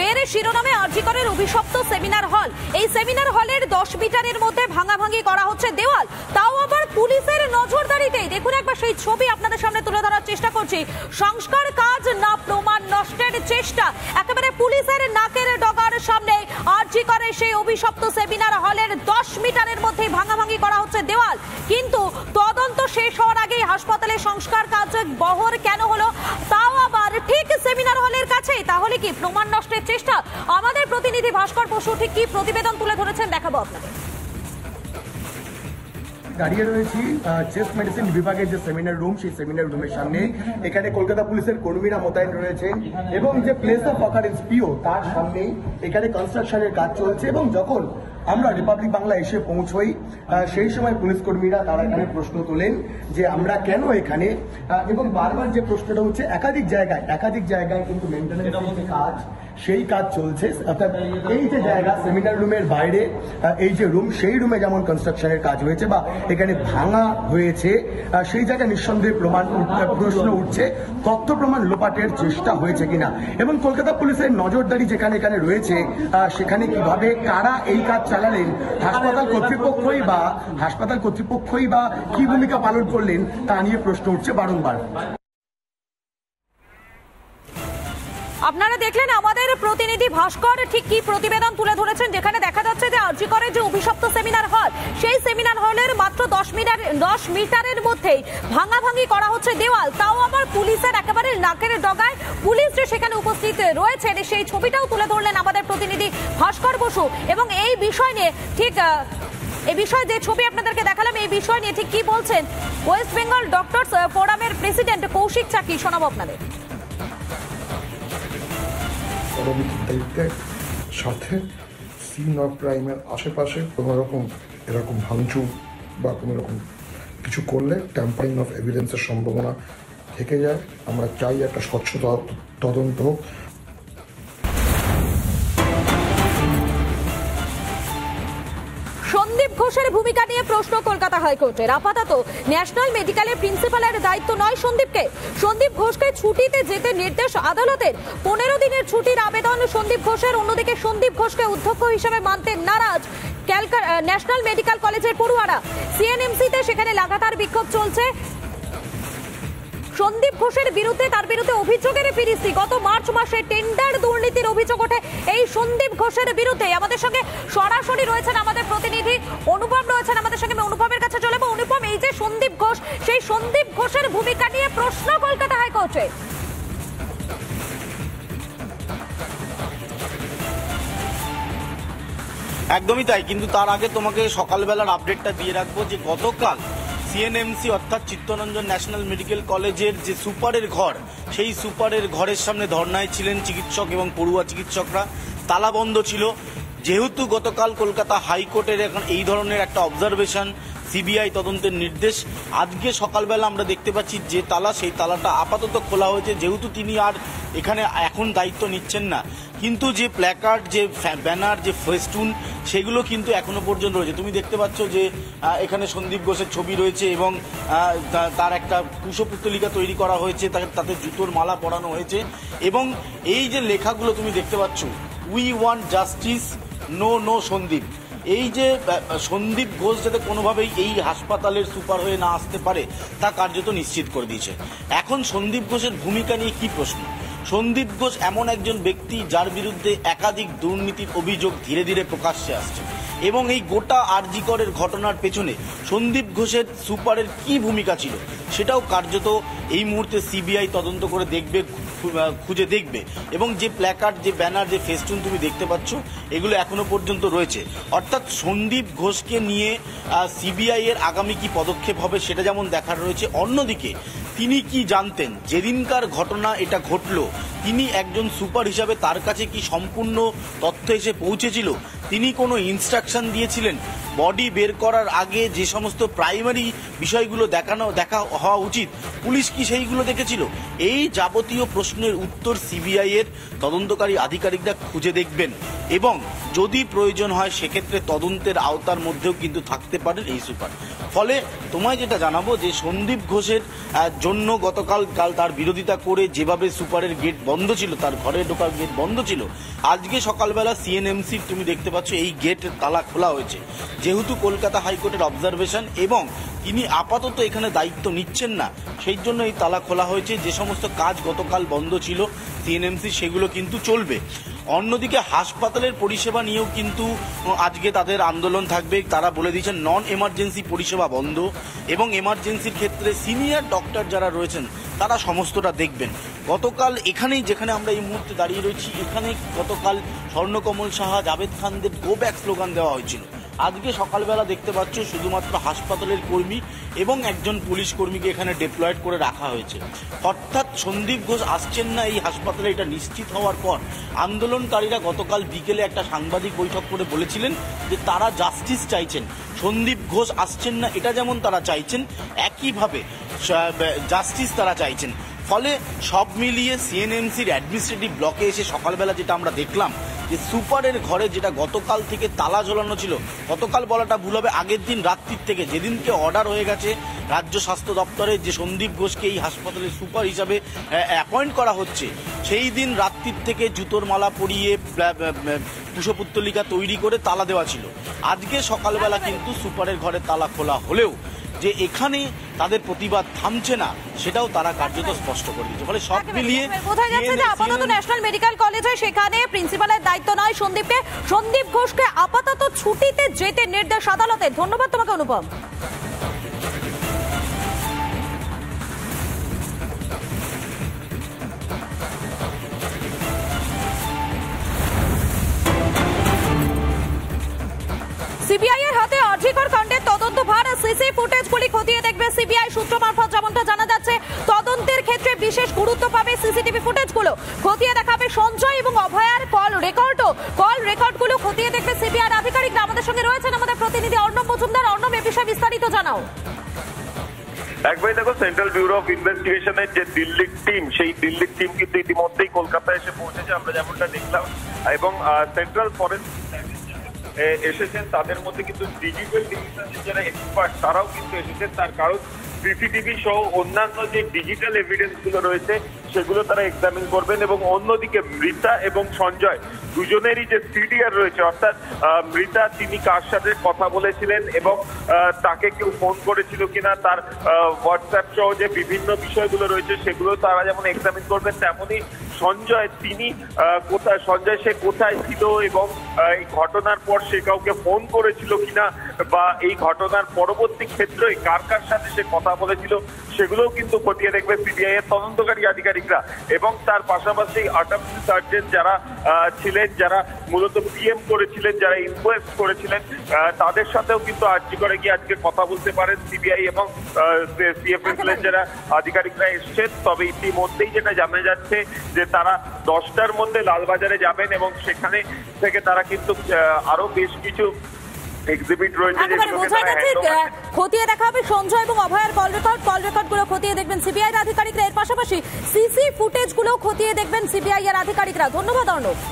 এর শিরোনামে আরজি করের অভিশপ্ত সেমিনার হল। এই সেমিনার হলের 10 মিটারের মধ্যে ভাঙাভাঙি করা হচ্ছে দেওয়াল, তাও আবার পুলিশের নজরদারিতেই। দেখুন একবার সেই ছবি আপনাদের সামনে তুলে ধরার চেষ্টা করছি। সংস্কার কাজ না প্রমাণ নষ্টের চেষ্টা, একেবারে পুলিশের নাকের ডগার সামনে আরজি করে সেই অভিশপ্ত সেমিনার হলের 10 মিটারের মধ্যে ভাঙাভাঙি করা হচ্ছে দেওয়াল। কিন্তু তদন্ত শেষ হওয়ার আগেই হাসপাতালে সংস্কার কাজ বহর কেন হলো, তাও আবার ঠিক সেমিনার হলের কাছেই। তাহলে কি প্রমাণ নষ্টের চেষ্টা? আমাদের প্রতিনিধি ভাস্কর বসু ঠিক কি প্রতিবেদন তুলে ধরেছেন দেখাবো আপনাদের। দাঁড়িয়ে রয়েছি চেস্ট মেডিসিন বিভাগের যে সেমিনার রুম, সেই সেমিনার রুমের সামনে। এখানে কলকাতা পুলিশের কর্মীরা মোতায়েন রয়েছেন এবং যে প্লেস অফ অকারেন্স পিও তার সামনেই এখানে কনস্ট্রাকশনের কাজ চলছে। এবং যখন আমরা রিপাবলিক বাংলা এসে পৌঁছই সেই সময় পুলিশ কর্মীরা তারা এখানে প্রশ্ন তোলেন যে আমরা কেন এখানে, এবং বারবার যে প্রশ্নটা হচ্ছে একাধিক জায়গায় কিন্তু মেইনটেনেন্সের কাজ, সেই কাজ চলছে। অর্থাৎ এই যে জায়গা সেমিনার রুমের বাইরে এই যে রুম, সেই রুমে যেমন কনস্ট্রাকশনের কাজ হয়েছে বা এখানে ভাঙা হয়েছে, সেই জায়গায় নিঃসন্দেহে প্রশ্ন উঠছে তথ্য প্রমাণ লোপাটের চেষ্টা হয়েছে কিনা। এবং কলকাতা পুলিশের নজরদারি যেখানে এখানে রয়েছে সেখানে কিভাবে কারা এই কাজ চালালেন, হাসপাতাল কর্তৃপক্ষই বা কি ভূমিকা পালন করলেন তা নিয়ে প্রশ্ন উঠছে বারংবার। আপনারা দেখলেন আমাদের প্রতিনিধি ভাস্কর ঠিক কি প্রতিবেদন তুলে ধরেছেন, যেখানে দেখা যাচ্ছে যে আরজি করের যে অভিশপ্ত সেমিনার হল, সেই সেমিনার হলের মাত্র 10 মিটারের মধ্যেই ভাঙাভাঙি করা হচ্ছে দেওয়াল, তাও আবার পুলিশের একেবারে নাকের ডগায়। পুলিশ যে সেখানে উপস্থিত রয়েছে সেই ছবিটাও তুলে ধরলেন আমাদের প্রতিনিধি ভাস্কর বসু। এবং এই বিষয় নিয়ে ঠিক এই বিষয়ে যে ছবি আপনাদেরকে দেখালাম, এই বিষয় নিয়ে ঠিক কি বলছেন ওয়েস্ট বেঙ্গল ডক্টরস ফোরামের প্রেসিডেন্ট কৌশিক চাকি, শোনাবো আপনাদের। দায়িত্বের সাথে সিন অফ ক্রাইমের আশেপাশে কোনো রকম এরকম ভাঙচুর বা কোনো রকম কিছু করলে ট্যাম্পারিং অফ এভিডেন্সের সম্ভাবনা থেকে যায়। আমরা চাই একটা স্বচ্ছ তদন্ত হোক। সন্দীপ ঘোষের ভূমিকা নিয়ে প্রশ্ন কলকাতা হাইকোর্টের। আপাতত ন্যাশনাল মেডিকেলের প্রিন্সিপালের দায়িত্ব নয় সন্দীপকে। সন্দীপ ঘোষকে ছুটিতে যেতে নির্দেশ আদালতের। 15 দিনের ছুটির আবেদন সন্দীপ ঘোষের। অন্যদিকে সন্দীপ ঘোষকে অধ্যক্ষ হিসেবে মানতে নারাজ ন্যাশনাল মেডিকেল কলেজের পড়ুয়ারা। সিএনএমসিতে সেখানে লাগাতার বিক্ষোভ চলছে। সন্দীপ ঘোষের বিরুদ্ধে, তার বিরুদ্ধে অভিযোগের ফিরিস্তি। গত মার্চ মাসে টেন্ডার দুর্নীতির অভিযোগ ওঠে এই সন্দীপ ঘোষের বিরুদ্ধে। আমাদের সঙ্গে সরাসরি রয়েছেন আমাদের প্রতিনিধি অনুপম, রয়েছেন আমাদের সঙ্গে। অনুপমের কাছে চলে যাবো। অনুপম, এই যে সন্দীপ ঘোষ, সেই সন্দীপ ঘোষের ভূমিকা নিয়ে প্রশ্ন কলকাতা হাইকোর্টে। একদমই তাই, কিন্তু তার আগে তোমাকে সকালবেলার আপডেটটা দিয়ে রাখবো যে গতকাল সিএনএমসি অর্থাৎ চিত্তরঞ্জন ন্যাশনাল মেডিকেল কলেজের যে সুপারের ঘর, সেই সুপারের ঘরের সামনে ধর্নায় ছিলেন চিকিৎসক এবং পড়ুয়া চিকিৎসকরা। তালা বন্ধ ছিল। যেহেতু গতকাল কলকাতা হাইকোর্টের এখন এই ধরনের একটা অবজারভেশন, সিবিআই তদন্তের নির্দেশ, আজকে সকালবেলা আমরা দেখতে পাচ্ছি যে তালা, সেই তালাটা আপাতত খোলা হয়েছে, যেহেতু তিনি আর এখানে এখন দায়িত্ব নিচ্ছেন না। কিন্তু যে প্ল্যাকার্ড, যে ব্যানার, যে ফেস্টুন, সেগুলো কিন্তু এখনো পর্যন্ত রয়েছে। তুমি দেখতে পাচ্ছ যে এখানে সন্দীপ ঘোষের ছবি রয়েছে এবং তার একটা কুশপুত্তলিকা তৈরি করা হয়েছে, তাতে জুতোর মালা পরানো হয়েছে। এবং এই যে লেখাগুলো তুমি দেখতে পাচ্ছ, we want justice, no no Sandip. এই যে সন্দীপ ঘোষ যাতে কোনোভাবেই এই হাসপাতালের সুপার হয়ে না আসতে পারে তা কার্যত নিশ্চিত করে দিয়েছে। এখন সন্দীপ ঘোষের ভূমিকা নিয়ে কি প্রশ্ন? সন্দীপ ঘোষ এমন একজন ব্যক্তি যার বিরুদ্ধে একাধিক দুর্নীতির অভিযোগ ধীরে ধীরে প্রকাশ্যে আসছে, এবং এই গোটা আরজি করের ঘটনার পেছনে সন্দীপ ঘোষের সুপারের কি ভূমিকা ছিল সেটাও কার্যত এই মুহূর্তে সিবিআই তদন্ত করে দেখবে, খুঁজে দেখবে। এবং যে প্ল্যাকার্ড, যে ব্যানার, যে ফেস্টুন তুমি দেখতে পাচ্ছ, এগুলো এখনো পর্যন্ত রয়েছে। অর্থাৎ সন্দীপ ঘোষকে নিয়ে সিবিআই এর আগামী কি পদক্ষেপ হবে সেটা যেমন দেখার রয়েছে, অন্যদিকে তিনি কি জানতেন যেদিনকার ঘটনা এটা ঘটলো, তিনি একজন সুপার হিসাবে তার কাছে কি সম্পূর্ণ তথ্য এসে পৌঁছেছিল? তিনি কোনো ইনস্ট্রাকশন দিয়েছিলেন বডি বের করার আগে যে সমস্ত প্রাইমারি বিষয়গুলো দেখা হওয়া উচিত, পুলিশ কি সেইগুলো দেখেছিল? এই যাবতীয় প্রশ্নের উত্তর সিবিআই এর তদন্তকারী আধিকারিকরা খুঁজে দেখবেন, এবং যদি প্রয়োজন হয় সেক্ষেত্রে তদন্তের আওতার মধ্যেও কিন্তু থাকতে পারেন এই সুপার। ফলে তোমায় যেটা জানাবো যে সন্দীপ ঘোষের জন্য গতকাল তার বিরোধিতা করে যেভাবে সুপারের গেট বন্ধ ছিল, তার ঘরে ঢোকার গেট বন্ধ ছিল, আজকে সকালবেলা সিএনএমসি তুমি দেখতে পাচ্ছ এই গেটের তালা খোলা হয়েছে। যেহেতু কলকাতা হাইকোর্টের অবজারভেশন এবং তিনি আপাতত এখানে দায়িত্ব নিচ্ছেন না, সেই জন্য এই তালা খোলা হয়েছে। যে সমস্ত কাজ গতকাল বন্ধ ছিল সিএনএমসি সেগুলো কিন্তু চলবে। অন্যদিকে হাসপাতালের পরিষেবা নিয়েও কিন্তু আজকে তাদের আন্দোলন থাকবে। তারা বলে দিয়েছেন নন এমার্জেন্সি পরিষেবা বন্ধ এবং এমার্জেন্সির ক্ষেত্রে সিনিয়র ডক্টর যারা রয়েছেন তারা সমস্তটা দেখবেন। গতকাল এখানেই, যেখানে আমরা এই মুহূর্তে দাঁড়িয়ে রয়েছি, এখানে গতকাল স্বর্ণকমল সাহা, জাভেদ খানদের গো ব্যাক স্লোগান দেওয়া হয়েছিল। আজকে সকালবেলা দেখতে পাচ্ছ শুধুমাত্র হাসপাতালের কর্মী এবং একজন পুলিশ কর্মীকে এখানে ডিপ্লয়েড করে রাখা হয়েছে। অর্থাৎ সন্দীপ ঘোষ আসছেন না এই হাসপাতালে, এটা নিশ্চিত হওয়ার পর আন্দোলনকারীরা গতকাল বিকেলে একটা সাংবাদিক বৈঠক করে বলেছিলেন যে তারা জাস্টিস চাইছেন। সন্দীপ ঘোষ আসছেন না এটা যেমন তারা চাইছেন, একইভাবে জাস্টিস তারা চাইছেন। ফলে সব মিলিয়ে সিএনএমসির অ্যাডমিনিস্ট্রেটিভ ব্লকে এসে সকালবেলা যেটা আমরা দেখলাম যে সুপারের ঘরে যেটা গতকাল থেকে তালা ঝোলানো ছিল, গতকাল বলাটা ভুল হবে, আগের দিন রাত্রির থেকে যেদিনকে অর্ডার হয়ে গেছে রাজ্য স্বাস্থ্য দপ্তরে যে সন্দীপ ঘোষকে এই হাসপাতালের সুপার হিসাবে অ্যাপয়েন্ট করা হচ্ছে, সেই দিন রাত্রির থেকে জুতোর মালা পরিয়ে পুষ্পপুত্তলিকা তৈরি করে তালা দেওয়া ছিল। আজকে সকালবেলা কিন্তু সুপারের ঘরে তালা খোলা হলেও যে এখানে তাদের প্রতিবাদ থামছে না সেটাও তারা কার্যত স্পষ্ট করে দিচ্ছে। ফলে সব মিলিয়ে বোঝা যাচ্ছে যে আপাতত ন্যাশনাল মেডিকেল কলেজে সেখানে প্রিন্সিপালের দায়িত্ব নয় সন্দীপ ঘোষকে আপাতত ছুটিতে যেতে নির্দেশ আদালতের। ধন্যবাদ তোমাকে অনুপম। সিবিআই এর হাতে আরজিকর কাণ্ডের তদন্ত ভার, সিসি ফুটেজগুলি খতিয়ে দেখবে সিবিআই। সূত্র মারফত যেমনটা জানা যাচ্ছে, তদন্তের ক্ষেত্রে বিশেষ গুরুত্ব পাবে সিসিটিভি ফুটেজগুলো। খতিয়ে দেখাবে সঞ্জয় এবং অভয়ার কল রেকর্ডগুলো খতিয়ে দেখবে সিবিআই আধিকারিকরা। আমাদের সঙ্গে রয়েছেন আমাদের প্রতিনিধি অর্ণব মজুমদার। অর্ণব, এ বিষয়ে বিস্তারিত জানাও। একবারই দেখো, সেন্ট্রাল ব্যুরো অফ ইনভেস্টিগেশনের যে দিল্লির টিম, সেই দিল্লির টিম কিন্তু ইতিমধ্যেই কলকাতায় এসে পৌঁছেছে, আমরা যেমনটা দেখলাম। এবং সেন্ট্রাল ফরেন্সিক এসেছেন, তাদের মধ্যে কিন্তু ডিজিটাল ডিভিশনের যারা এক্সপার্ট তারাও কিন্তু এসেছেন। তার কারণ সিসিটিভি সহ অন্যান্য যে ডিজিটাল এভিডেন্স গুলো রয়েছে সেগুলো তারা এক্সামিন করবেন। এবং অন্যদিকে মৃতা এবং সঞ্জয় দুজনেরই যে সিডিআর রয়েছে, অর্থাৎ মৃতা তিনি কার সাথে কথা বলেছিলেন এবং তাকে কেউ ফোন করেছিল কিনা, তার হোয়াটসঅ্যাপ সহ যে বিভিন্ন বিষয়গুলো রয়েছে সেগুলো তারা যেমন এক্সামিন করবেন, তেমনই সঞ্জয় তিনি সে কোথায় ছিল এবং এই ঘটনার পর সে কাউকে ফোন করেছিল কিনা বা এই ঘটনার পরবর্তী ক্ষেত্রে কার কার সাথে সে কথা বলেছিল সেগুলোও কিন্তু খতিয়ে দেখবে সিবিআই এর তদন্তকারী আধিকারিকরা। এবং তার পাশাপাশি অটপসি সার্জন যারা ছিলেন, যারা মূলত পিএম করেছিলেন, যারা ইনকোয়েস্ট করেছিলেন, তাদের সাথেও কিন্তু আর্জি করে গিয়ে আজকে কথা বলতে পারেন সিবিআই এবং সিএফএসএল এর যারা আধিকারিকরা এসছেন। তবে ইতিমধ্যেই যেটা জানা যাচ্ছে যে তারা 10টার মধ্যে লালবাজারে যাবেন এবং সেখানে থেকে তারা কিন্তু আরো বেশ কিছু এক্সিবিট রয়েছে, খতিয়ে দেখা হবে সঞ্জয় এবং অভয়ার কল রেকর্ডগুলো খতিয়ে দেখবেন সিবিআই এর আধিকারিকরা। এর পাশাপাশি সিসি ফুটেজগুলো খতিয়ে দেখবেন সিবিআই এর আধিকারিকরা। ধন্যবাদ অর্ণব।